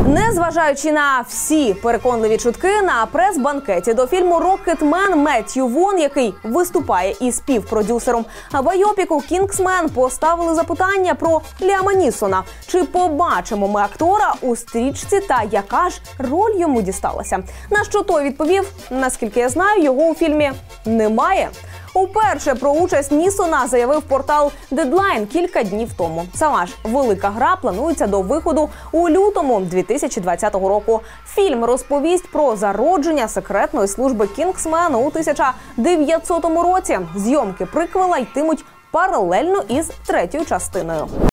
Незважаючи на всі переконливі чутки, на прес-банкеті до фільму «Рокетмен» Меттью Вон, який виступає і співпродюсером байопіку «Кінгсмен», поставили запитання про Ліама Нісона. Чи побачимо ми актора у стрічці та яка ж роль йому дісталася? На що той відповів: наскільки я знаю, його у фільмі немає. Уперше про участь Нісона заявив портал Deadline кілька днів тому. Сама ж велика гра планується до виходу у лютому 2020 року. Фільм розповість про зародження секретної служби Кінгсмен у 1900 році. Зйомки приквела йтимуть паралельно із третьою частиною.